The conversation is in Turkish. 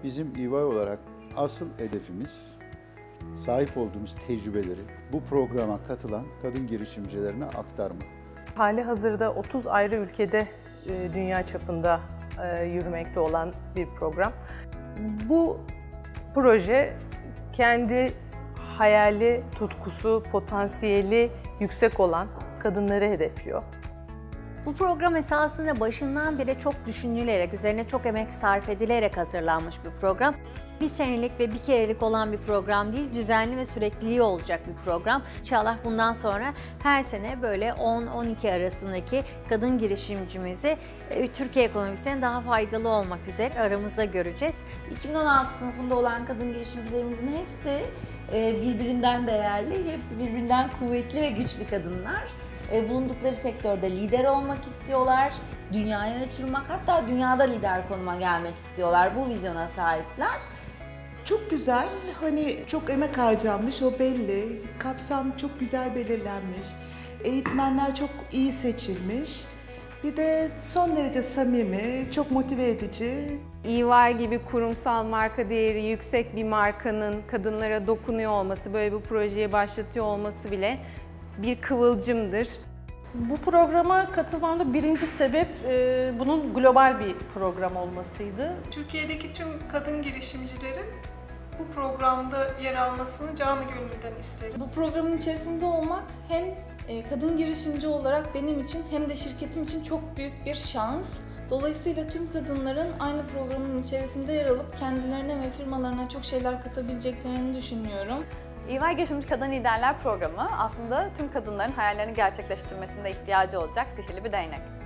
Bizim EY olarak asıl hedefimiz sahip olduğumuz tecrübeleri bu programa katılan kadın girişimcilerine aktarmak. Hali hazırda 30 ayrı ülkede dünya çapında yürümekte olan bir program. Bu proje kendi hayali, tutkusu, potansiyeli yüksek olan kadınları hedefliyor. Bu program esasında başından beri çok düşünülerek, üzerine çok emek sarf edilerek hazırlanmış bir program. Bir senelik ve bir kerelik olan bir program değil, düzenli ve sürekliliği olacak bir program. İnşallah bundan sonra her sene böyle 10-12 arasındaki kadın girişimcimizi Türkiye ekonomisine daha faydalı olmak üzere aramızda göreceğiz. 2016 sınıfında olan kadın girişimcilerimizin hepsi birbirinden değerli, hepsi birbirinden kuvvetli ve güçlü kadınlar. Bulundukları sektörde lider olmak istiyorlar, dünyaya açılmak, hatta dünyada lider konuma gelmek istiyorlar. Bu vizyona sahipler. Çok güzel, hani çok emek harcanmış, o belli. Kapsam çok güzel belirlenmiş. Eğitmenler çok iyi seçilmiş. Bir de son derece samimi, çok motive edici. EY gibi kurumsal marka değeri yüksek bir markanın kadınlara dokunuyor olması, böyle bir projeye başlatıyor olması bile bir kıvılcımdır. Bu programa katılmamda birinci sebep bunun global bir program olmasıydı. Türkiye'deki tüm kadın girişimcilerin bu programda yer almasını canı gönülden isterim. Bu programın içerisinde olmak hem kadın girişimci olarak benim için hem de şirketim için çok büyük bir şans. Dolayısıyla tüm kadınların aynı programın içerisinde yer alıp kendilerine ve firmalarına çok şeyler katabileceklerini düşünüyorum. EY Girişimci Kadın Liderler Programı aslında tüm kadınların hayallerini gerçekleştirmesinde ihtiyacı olacak sihirli bir değnek.